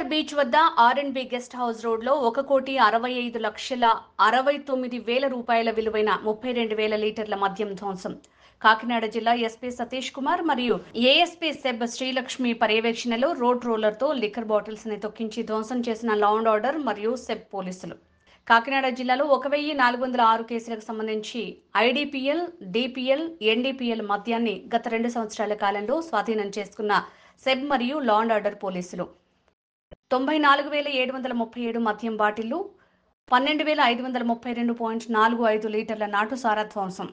NTR beach వద్ద ఆర్ఎండ్బి guest house రోడ్లో 1,65,69,000 రూపాయల విలువైన 32,000 లీటర్ల మద్యం ధ్వంసం. కాకినాడ జిల్లా ఎస్పీ సతీష్ కుమార్ మరియు ఏఎస్పీ సెబ్ శ్రీలక్ష్మి పర్యవేక్షణలో రోడ్ రోలర్తో లిక్కర్ బాటిల్స్ ని తొక్కించి ధ్వంసం చేసిన లా అండ్ ఆర్డర్ మరియు సెబ్ పోలీసులు. కాకినాడ జిల్లాలో 1,406 కేసులకు సంబంధించి ఐడిపిఎల్, డిపిఎల్, ఎన్డిపిఎల్ మద్యాన్ని గత 2 సంవత్సరాల కాలంలో స్వాధీనం చేసుకున్న సెబ్ మరియు లా అండ్ ఆర్డర్ పోలీసులు 94,737 మద్యం బాటిళ్లు, 12,532.45 లీటర్ల నాటుసారా ధ్వంసం.